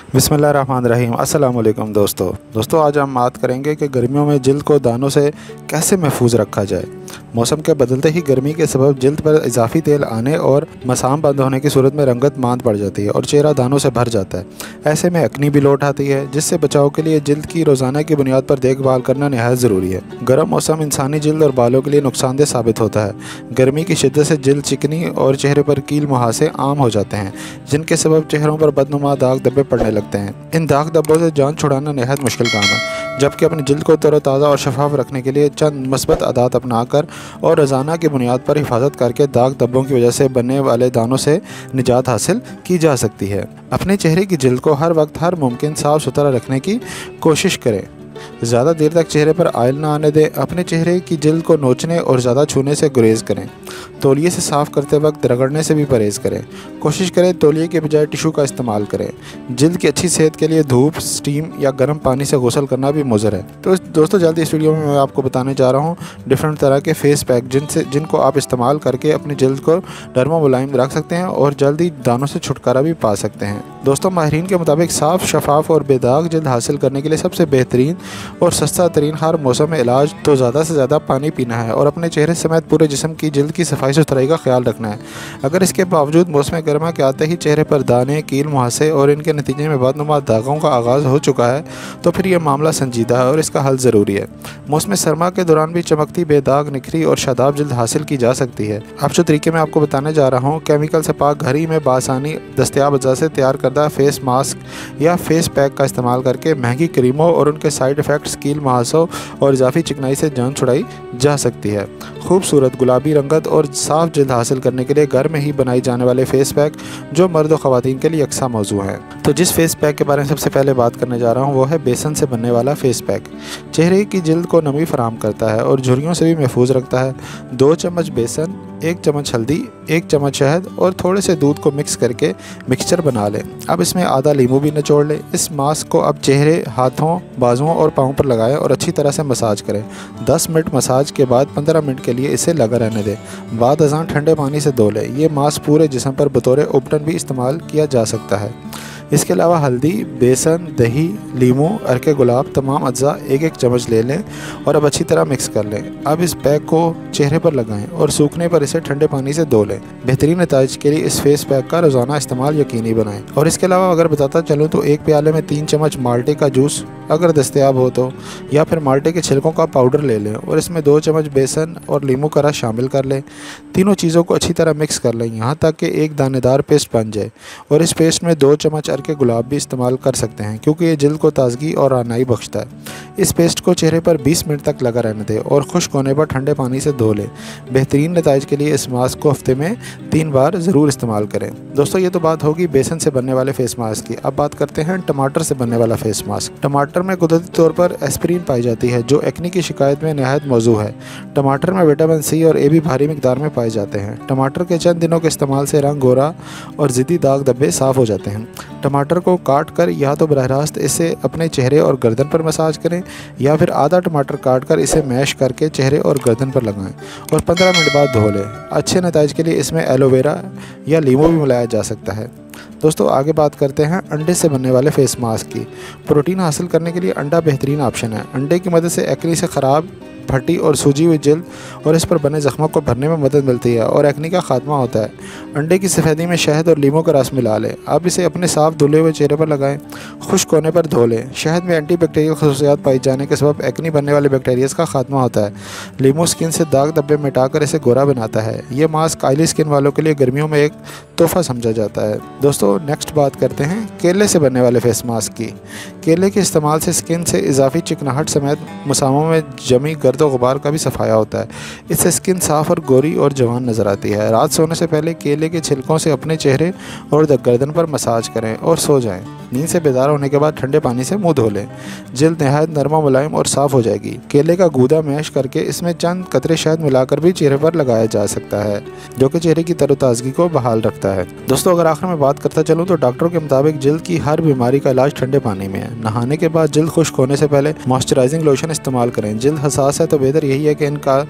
बिस्मिल्लाहिर्रहमानिर्रहीम। अस्सलाम वालेकुम दोस्तों आज हम बात करेंगे कि गर्मियों में जिल्द को दानों से कैसे महफूज रखा जाए। मौसम के बदलते ही गर्मी के सबब जिल्द पर इजाफी तेल आने और मसाम बंद होने की सूरत में रंगत मांद पड़ जाती है और चेहरा दानों से भर जाता है। ऐसे में अकनी भी लौट आती है, जिससे बचाव के लिए जिल्द की रोज़ाना की बुनियाद पर देखभाल करना नहायत ज़रूरी है। गर्म मौसम इंसानी जिल्द और बालों के लिए नुकसानदेह साबित होता है। गर्मी की शिद्दत से जिल्द चिकनी और चेहरे पर कील मुहासे आम हो जाते हैं, जिनके सबब चेहरों पर बदनुमा दाग धब्बे पड़ने लगते हैं। इन दाग धब्बों से जान छुड़ाना नहायत मुश्किल काम है, जबकि अपनी जिल्द को तरोताज़ा और शफाफ रखने के लिए चंद मस्बत आदात अपनाकर और रोज़ाना की बुनियाद पर हिफाजत करके दाग धब्बों की वजह से बनने वाले दानों से निजात हासिल की जा सकती है। अपने चेहरे की जिल्द को हर वक्त हर मुमकिन साफ़ सुथरा रखने की कोशिश करें। ज़्यादा देर तक चेहरे पर आयल ना आने दें। अपने चेहरे की जिल्द को नोचने और ज़्यादा छूने से गुरेज करें। तौलिए से साफ़ करते वक्त रगड़ने से भी परहेज़ करें। कोशिश करें तौलिए के बजाय टिशू का इस्तेमाल करें। जिल्द की अच्छी सेहत के लिए धूप, स्टीम या गर्म पानी से गुसल करना भी मुज़र है। तो दोस्तों जल्दी इस वीडियो में मैं आपको बताने जा रहा हूँ डिफरेंट तरह के फेस पैक जिनको आप इस्तेमाल करके अपनी जिल्द को नरम व मुलायम रख सकते हैं और जल्दी दानों से छुटकारा भी पा सकते हैं। दोस्तों माहिरीन के मुताबिक साफ़, शफाफ और बेदाग जिल्द हासिल करने के लिए सबसे बेहतरीन और सस्ता तरीन हर मौसम में इलाज तो ज़्यादा से ज़्यादा पानी पीना है और अपने चेहरे समेत पूरे जिस्म की जिल्द की सफाई सुथराई का ख्याल रखना है। अगर इसके बावजूद मौसम गर्मा के आते ही चेहरे पर दाने, कील मुहासे और इनके नतीजे में बदनुमा दागों का आगाज़ हो चुका है तो फिर यह मामला संजीदा है और इसका हल ज़रूरी है। मौसम सरमा के दौरान भी चमकती, बेदाग, निखरी और शादाब जिल्द हासिल की जा सकती है। अब जो तरीके मैं आपको बताने जा रहा हूँ, केमिकल से पाक घर ही में बासानी दस्तयाब अज़ा से तैयार करदा फेस मास्क या फेस पैक का इस्तेमाल करके महंगी क्रीमों और उनके साइड इफ़ेक्ट्स, कील मुहासों और इजाफी चिकनाई से जान छुड़ाई जा सकती है। खूबसूरत गुलाबी रंगत और साफ जिल्द हासिल करने के लिए घर में ही बनाई जाने वाले फेस पैक जो मर्द और ख़वातीन के लिए यकसा मौजू हैं। तो जिस फेस पैक के बारे में सबसे पहले बात करने जा रहा हूँ वो है बेसन से बनने वाला फेस पैक। चेहरे की जिल्द को नमी फराहम करता है और झुर्रियों से भी महफूज रखता है। 2 चम्मच बेसन, 1 चम्मच हल्दी, 1 चम्मच शहद और थोड़े से दूध को मिक्स करके मिक्सचर बना लें। अब इसमें आधा नींबू भी निचोड़ लें। इस मास्क को अब चेहरे, हाथों, बाजुओं और पाँव पर लगाएं और अच्छी तरह से मसाज करें। 10 मिनट मसाज के बाद 15 मिनट के लिए इसे लगा रहने दें। बाद अज़ां ठंडे पानी से धो लें। ये मास्क पूरे जिस्म पर बतौर उपटन भी इस्तेमाल किया जा सकता है। इसके अलावा हल्दी, बेसन, दही, लीमू, अरके गुलाब तमाम अज्जा 1-1 चम्मच ले लें और अब अच्छी तरह मिक्स कर लें। अब इस पैक को चेहरे पर लगाएं और सूखने पर इसे ठंडे पानी से धो लें। बेहतरीन नताइज के लिए इस फेस पैक का रोज़ाना इस्तेमाल यकीनी बनाएं। और इसके अलावा अगर बताता चलूँ तो 1 प्याले में 3 चम्मच माल्टे का जूस अगर दस्तयाब हो तो, या फिर माल्टे के छिलकों का पाउडर ले लें और इसमें 2 चम्मच बेसन और नींबू का रस शामिल कर लें। तीनों चीज़ों को अच्छी तरह मिक्स कर लें यहाँ तक कि एक दानेदार पेस्ट बन जाए। और इस पेस्ट में 2 चम्मच के गुलाब भी इस्तेमाल कर सकते हैं क्योंकि ये जिल्द को ताजगी और आरानाई बख्शता है। इस पेस्ट को चेहरे पर 20 मिनट तक लगा रहने दें और खुश्क होने पर ठंडे पानी से धो लें। बेहतरीन नताइज के लिए इस मास्क को हफ्ते में 3 बार ज़रूर इस्तेमाल करें। दोस्तों ये तो बात होगी बेसन से बनने वाले फेस मास्क की। अब बात करते हैं टमाटर से बनने वाला फेस मास्क। टमाटर में कुदरती तौर पर एस्पिरिन पाई जाती है जो एक्ने की शिकायत में नहायत मौजू है। टमाटर में विटामिन सी और ए भी भारी मिकदार में पाए जाते हैं। टमाटर के चंद दिनों के इस्तेमाल से रंग गोरा और ज़िद्दी दाग धब्बे साफ़ हो जाते हैं। टमाटर को काट कर या तो बराह रास्त इसे अपने चेहरे और गर्दन पर मसाज करें या फिर आधा टमाटर काट कर इसे मैश करके चेहरे और गर्दन पर लगाएं और 15 मिनट बाद धो लें। अच्छे नताइज के लिए इसमें एलोवेरा या लीमू भी मिलाया जा सकता है। दोस्तों आगे बात करते हैं अंडे से बनने वाले फेस मास्क की। प्रोटीन हासिल करने के लिए अंडा बेहतरीन ऑप्शन है। अंडे की मदद से एक्ने से ख़राब, फटी और सूजी हुई जिल्द और इस पर बने ज़ख्मों को भरने में मदद मिलती है और एक्ने का खात्मा होता है। अंडे की सफ़ेदी में शहद और लीमू का रस मिला लें। आप इसे अपने साफ धुले हुए चेहरे पर लगाएं। खुश्क होने पर धो लें। शहद में एंटीबैक्टीरियल खसूसियात पाई जाने के सबब एक्ने बनने वाले बैक्टीरियाज का खात्मा होता है। लीमू स्किन से दाग धब्बे मिटाकर इसे गोरा बनाता है। ये मास्क ऑयली स्किन वालों के लिए गर्मियों में एक तोहफा समझा जाता है। दोस्तों नेक्स्ट बात करते हैं केले से बनने वाले फेस मास्क की। केले के इस्तेमाल से स्किन से इजाफी चिकनाहट समेत मुसामों में जमी गर्द और गुबार का भी सफाया होता है। इससे स्किन साफ़ और गोरी और जवान नज़र आती है। रात सोने से पहले केले के छिलकों से अपने चेहरे और गर्दन पर मसाज करें और सो जाएं। नींद से बेदार होने के बाद ठंडे पानी से मुंह धो लें। जिल्द नहायत नरम, मुलायम और साफ़ हो जाएगी। केले का गूदा मैश करके इसमें चंद कतरे शहद मिलाकर भी चेहरे पर लगाया जा सकता है जो कि चेहरे की तरोताज़गी को बहाल रखता है। दोस्तों अगर आखिर में बात करता चलूँ तो डॉक्टरों के मुताबिक जिल्द की हर बीमारी का इलाज ठंडे पानी में है। नहाने के बाद जिल्द खुश्क होने से पहले मॉइस्चराइजिंग लोशन इस्तेमाल करें। जिल्द हसास है तो बेहतर यही है कि इनका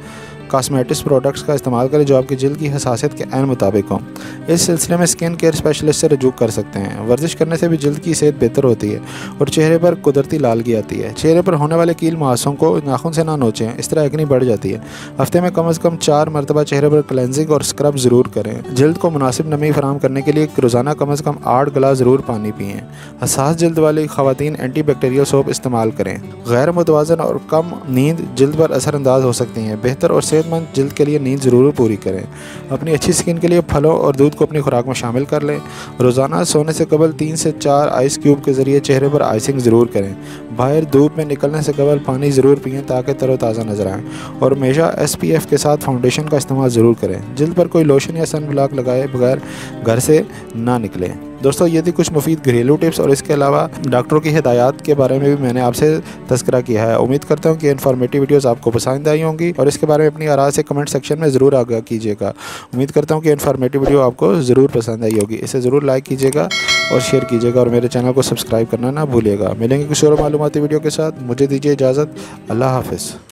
कॉस्मेटिक्स प्रोडक्ट्स का इस्तेमाल करें जो आपकी जल्द की हसासियत के ऐन मुताबिक हों। इस सिलसिले में स्किन केयर स्पेशलिस्ट से रजू कर सकते हैं। वर्जिश करने से भी जल्द की सेहत बेहतर होती है और चेहरे पर कुदरती लालगी आती है। चेहरे पर होने वाले कील मुहासों को नाखून से ना नोचें, इस तरह एक्नी बढ़ जाती है। हफ्ते में कम से कम 4 मरतबा चेहरे पर क्लेंजिंग और स्क्रब ज़रूर करें। जल्द को मुनासिब नमी फराहम करने के लिए रोज़ाना कम से कम 8 गिलास ज़रूर पानी पिएँ। हसास जल्द वाली ख़वातीन एंटीबैक्टीरियल सोप इस्तेमाल करें। गैर मुतवाज़न और कम नींद जल्द पर असरअंदाज हो सकती हैं। बेहतर और सेहतमंद जल्द के लिए नींद ज़रूर पूरी करें। अपनी अच्छी स्किन के लिए फलों और दूध को अपनी खुराक में शामिल कर लें। रोज़ाना सोने से कबल 3 से 4 आइस क्यूब के ज़रिए चेहरे पर आइसिंग ज़रूर करें। बाहर धूप में निकलने से कबल पानी ज़रूर पिएँ ताकि तरोताज़ा नजर आएँ। और हमेशा SPF के साथ फाउंडेशन का इस्तेमाल ज़रूर करें। जल्द पर कोई लोशन या सन ब्लॉक लगाए बगैर घर से ना निकलें। दोस्तों, ये थी कुछ मुफीद घरेलू टिप्स और इसके अलावा डॉक्टरों की हिदायत के बारे में भी मैंने आपसे तज़किरा किया है। उम्मीद करता हूँ कि इन्फॉर्मेटिव वीडियोस आपको पसंद आई होंगी और इसके बारे में अपनी आराज़ से कमेंट सेक्शन में ज़रूर आगाह कीजिएगा। उम्मीद करता हूँ कि इन्फॉर्मेटिव वीडियो आपको ज़रूर पसंद आई होगी। इसे ज़रूर लाइक कीजिएगा और शेयर कीजिएगा और मेरे चैनल को सब्सक्राइब करना ना भूलिएगा। मिलेंगे कुछ और मालूमाती वीडियो के साथ। मुझे दीजिए इजाज़त। अल्लाह हाफ़िज़।